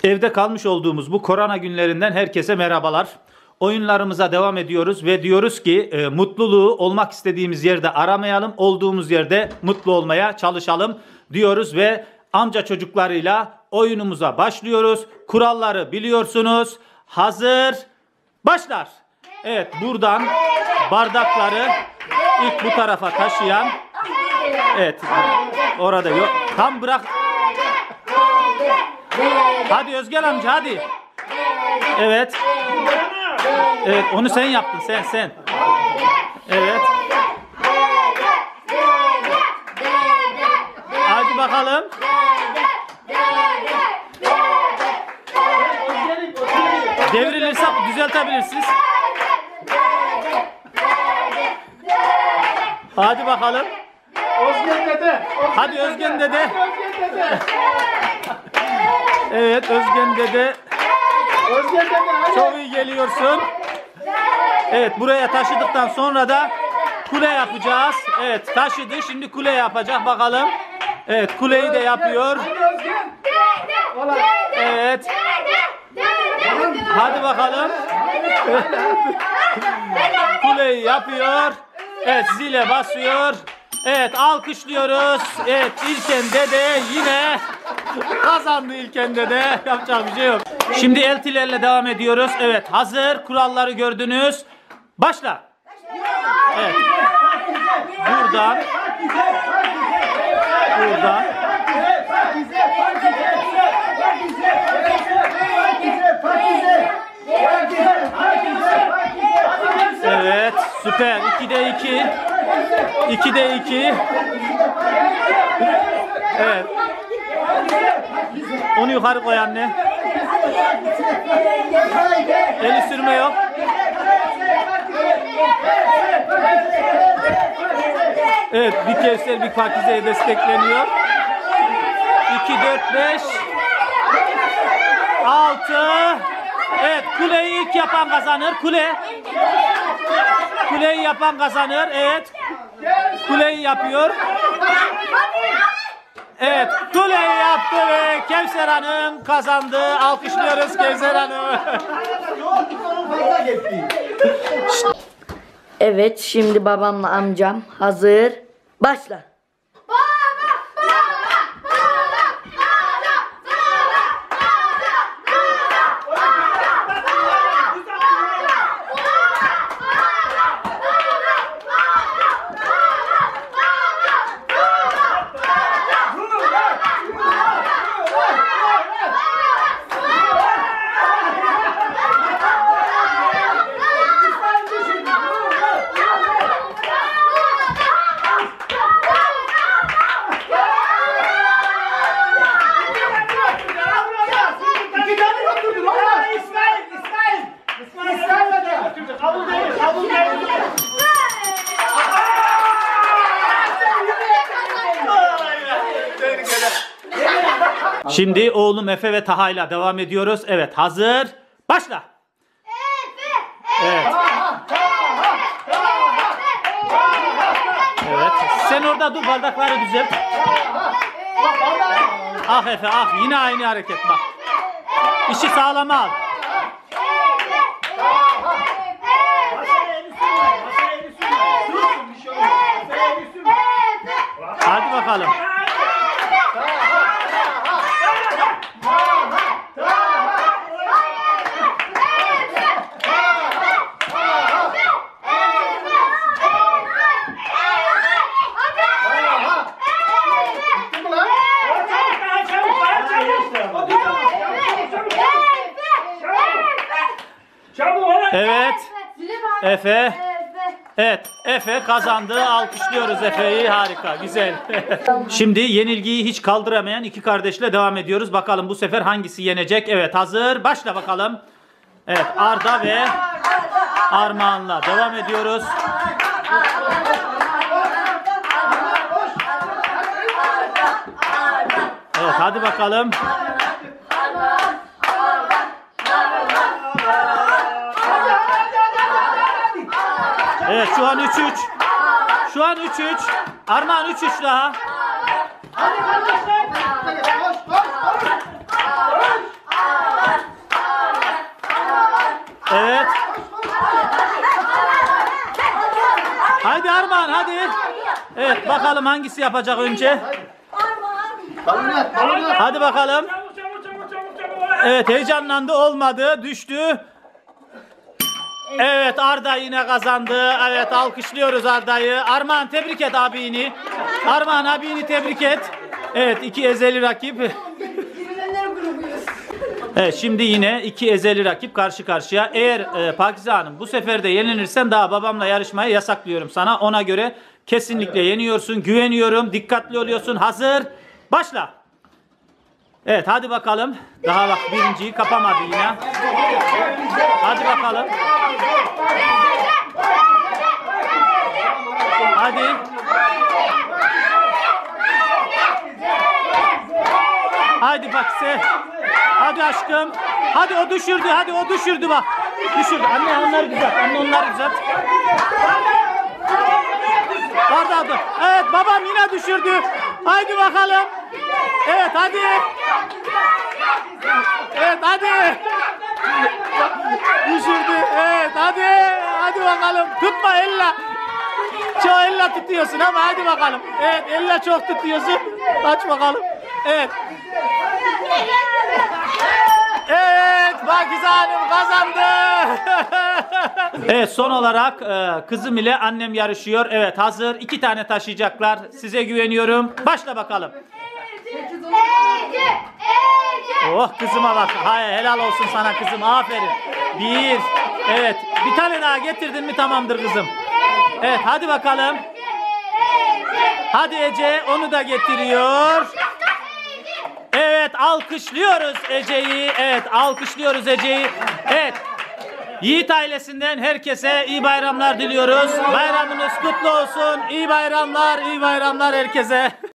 Evde kalmış olduğumuz bu korona günlerinden herkese merhabalar. Oyunlarımıza devam ediyoruz ve diyoruz ki mutluluğu olmak istediğimiz yerde aramayalım, olduğumuz yerde mutlu olmaya çalışalım diyoruz ve amca çocuklarıyla oyunumuza başlıyoruz. Kuralları biliyorsunuz. Hazır, başlar. Evet, buradan bardakları ilk bu tarafa taşıyan, evet, orada yok. Tam bırak. Hadi Özgen amca, hadi. Evet. Evet, onu sen yaptın, sen. Evet. Hadi bakalım. Devrilirse düzeltebilirsiniz. Hadi bakalım. Özgen dede. Hadi Özgen dede. Evet, Özgen dede. Özgen dede. Çok iyi geliyorsun. Evet, buraya taşıdıktan sonra da kule yapacağız. Evet, taşıdı. Şimdi kule yapacak. Bakalım. Evet, kuleyi de yapıyor. Evet. Hadi bakalım. Kuleyi yapıyor. Evet, zile basıyor. Evet, alkışlıyoruz. Evet, İlken dede yine kazandı. İlken dede. Yapacak bir şey yok. Şimdi eltilerle devam ediyoruz. Evet, hazır. Kuralları gördünüz. Başla. Evet. Buradan. Evet, süper. 2'de 2. 2'de 2. Evet. Onu yukarı koy anne. Eli sürme yok. Evet, bir Kevser bir Pakize'ye destekleniyor. 2, 4, 5 6. Evet, kuleyi ilk yapan kazanır. Kuleyi yapan kazanır. Evet. Kuleyi yapıyor. Evet, kuleyi yaptı ve Kevser Hanım kazandı. Alkışlıyoruz Kevser Hanım. Evet, şimdi babamla amcam hazır. Başla. Şimdi oğlum Efe ve Taha'yla devam ediyoruz. Evet, hazır. Başla. Evet. Evet. Sen orada dur, bardakları düzelt. Ah Efe, ah, yine aynı hareket bak. İşi sağlama al. Hadi bakalım. Evet. Efe. Evet, Efe kazandı. Alkışlıyoruz Efe'yi. Harika, güzel. Şimdi yenilgiyi hiç kaldıramayan iki kardeşle devam ediyoruz. Bakalım bu sefer hangisi yenecek? Evet, hazır. Başla bakalım. Evet, Arda ve Armağan'la devam ediyoruz. Evet, hadi bakalım. Evet, şu an 3-3. Şu an 3-3. Armağan 3-3 daha. Hadi kardeşler. Koş koş koş. Haydi Armağan hadi. Evet bakalım hangisi yapacak önce. Balon at, balon at. Hadi bakalım. Evet heyecanlandı olmadı düştü. Evet Arda yine kazandı. Evet alkışlıyoruz Arda'yı. Armağan tebrik et abini. Armağan abini tebrik et. Evet iki ezeli rakip. Evet şimdi yine iki ezeli rakip karşı karşıya. Eğer Pakize Hanım bu sefer de yenilirsen daha babamla yarışmayı yasaklıyorum sana. Ona göre kesinlikle yeniyorsun. Güveniyorum. Dikkatli oluyorsun. Hazır. Başla. Evet hadi bakalım. Daha bak birinciyi kapamadı yine. Hadi bakalım. Hadi. Hadi bak sen. Hadi aşkım. Hadi o düşürdü. Hadi o düşürdü bak. Düşürdü. Anne onları düzelt. Anne onları düzelt. Vardı. Evet babam yine düşürdü. Haydi bakalım. Evet hadi. Evet hadi. Düşürdü. Evet hadi. Hadi bakalım. Tutma elle. Çok elle tutuyorsun ama hadi bakalım. Evet elle çok tutuyorsun. Aç bakalım. Evet. Evet Pakize Hanım kazandı. Evet son olarak kızım ile annem yarışıyor. Evet hazır. 2 tane taşıyacaklar. Size güveniyorum. Başla bakalım. Oh kızıma bak. Hayır helal olsun sana kızım. Aferin. 1. Evet. Bir tane daha getirdin mi tamamdır kızım. Evet hadi bakalım. Hadi Ece onu da getiriyor. Evet alkışlıyoruz Ece'yi. Evet alkışlıyoruz Ece'yi. Evet. Yiğit ailesinden herkese iyi bayramlar diliyoruz. Bayramınız kutlu olsun. İyi bayramlar herkese.